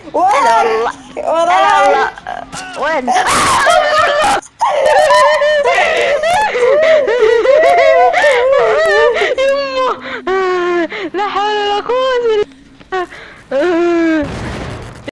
الا والله. الا وراي. والله. وين؟ يمه. لا حول ولا قوة الا بالله.